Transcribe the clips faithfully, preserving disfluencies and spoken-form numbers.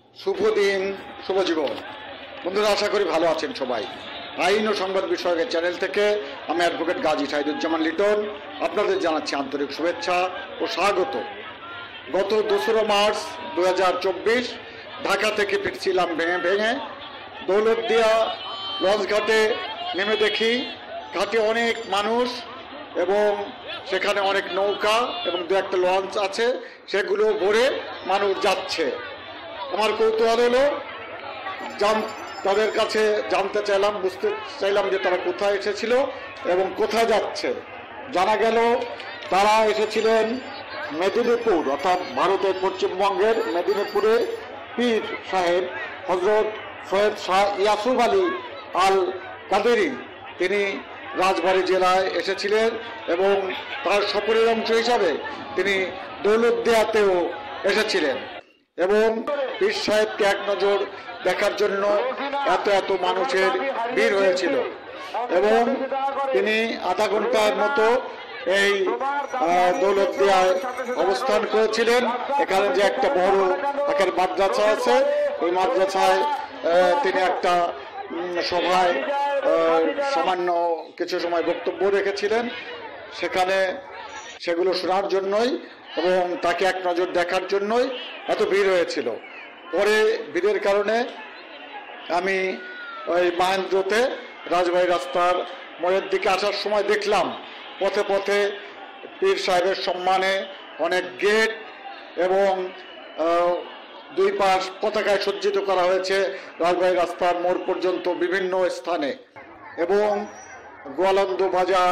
শুভ দিন, শুভ জীবন। বন্ধুরা, আশা করি ভালো আছেন সবাই। আইন ও সংবাদ বিষয়কের চ্যানেল থেকে আমি অ্যাডভোকেট গাজী শাহিদুজ্জামান লিটন আপনাদের জানাচ্ছি আন্তরিক শুভেচ্ছা ও স্বাগত। গত দোসরা মার্চ দু হাজার চব্বিশ ঢাকা থেকে ফিরছিলাম ভেঙে ভেঙে দৌলতদিয়া লঞ্চ ঘাটে নেমে দেখি ঘাটে অনেক মানুষ এবং সেখানে অনেক নৌকা এবং দু একটা লঞ্চ আছে, সেগুলো ভরে মানুষ যাচ্ছে। আমার কৌতূহল হলো, জান তাদের কাছে জানতে চাইলাম, বুঝতে চাইলাম যে তারা কোথায় এসেছিল এবং কোথায় যাচ্ছে। জানা গেল তারা এসেছিলেন মেদিনীপুর, অর্থাৎ ভারতের পশ্চিমবঙ্গের মেদিনীপুরে পীর সাহেব হজরত সৈয়দ শাহ ইয়াসুফ আলী আল কাদেরি তিনি রাজবাড়ী জেলায় এসেছিলেন এবং তার সফরের অংশ হিসাবে তিনি দৌলতদিয়াতেও এসেছিলেন এবং পীর সাহেবকে এক নজর দেখার জন্য এত এত মানুষের ভিড় হয়েছিল এবং তিনি আধা ঘন্টার মতো এই দৌলতদিয়ায় অবস্থান করেছিলেন। এখানে যে একটা বড় আকার মাদ্রাসা আছে, ওই মাদ্রাসায় তিনি একটা সভায় সামান্য কিছু সময় বক্তব্য রেখেছিলেন। সেখানে সেগুলো শোনার জন্যই এবং তাকে এক নজর দেখার জন্যই এত ভিড় হয়েছিল। পরে ভিড়ের কারণে আমি ওই মাহেন্দ্রতে রাজবাড়ী রাস্তার মোড়ের দিকে আসার সময় দেখলাম পথে পথে পীর সাহেবের সম্মানে অনেক গেট এবং দুই পাশ পতাকায় সজ্জিত করা হয়েছে রাজবাড়ী রাস্তার মোড় পর্যন্ত বিভিন্ন স্থানে এবং গোয়ালন্দ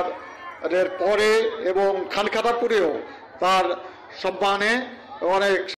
বাজারের পরে এবং খানখানাপুরেও তার সম্মানে অনেক